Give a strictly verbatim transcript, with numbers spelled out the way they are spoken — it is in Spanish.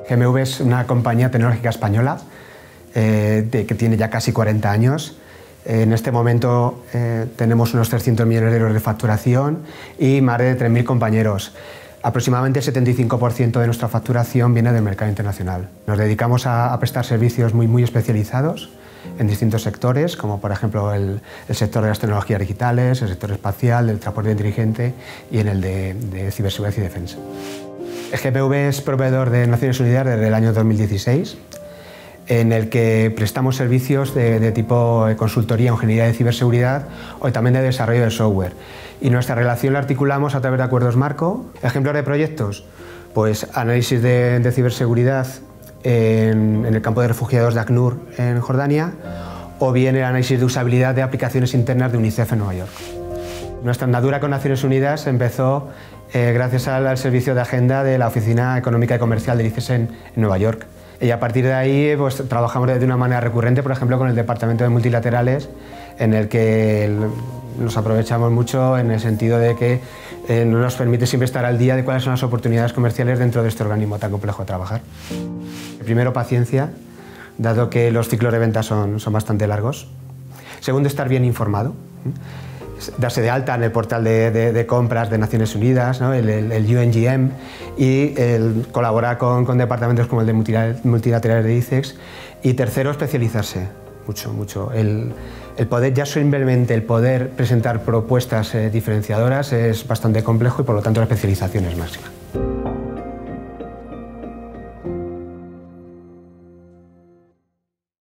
G M V es una compañía tecnológica española eh, de, que tiene ya casi cuarenta años. En este momento eh, tenemos unos trescientos millones de euros de facturación y más de tres mil compañeros. Aproximadamente el setenta y cinco por ciento de nuestra facturación viene del mercado internacional. Nos dedicamos a, a prestar servicios muy, muy especializados en distintos sectores, como por ejemplo el, el sector de las tecnologías digitales, el sector espacial, del transporte inteligente y en el de, de ciberseguridad y defensa. G M V es proveedor de Naciones Unidas desde el año dos mil dieciséis, en el que prestamos servicios de, de tipo de consultoría o ingeniería de ciberseguridad o también de desarrollo de software. Y nuestra relación la articulamos a través de acuerdos marco. Ejemplos de proyectos, pues análisis de, de ciberseguridad en, en el campo de refugiados de ACNUR en Jordania, o bien el análisis de usabilidad de aplicaciones internas de UNICEF en Nueva York. Nuestra andadura con Naciones Unidas empezó eh, gracias al, al servicio de agenda de la Oficina Económica y Comercial del I C E S en, en Nueva York. Y a partir de ahí pues, trabajamos de una manera recurrente, por ejemplo, con el Departamento de Multilaterales, en el que el, nos aprovechamos mucho en el sentido de que eh, nos permite siempre estar al día de cuáles son las oportunidades comerciales dentro de este organismo tan complejo de trabajar. Primero, paciencia, dado que los ciclos de venta son, son bastante largos. Segundo, estar bien informado. Darse de alta en el portal de, de, de compras de Naciones Unidas, ¿no? el, el, el U N G M, y el colaborar con, con departamentos como el de multilaterales de I C E X. Y tercero, especializarse mucho, mucho. El, el poder, ya simplemente el poder presentar propuestas eh, diferenciadoras es bastante complejo y por lo tanto la especialización es máxima.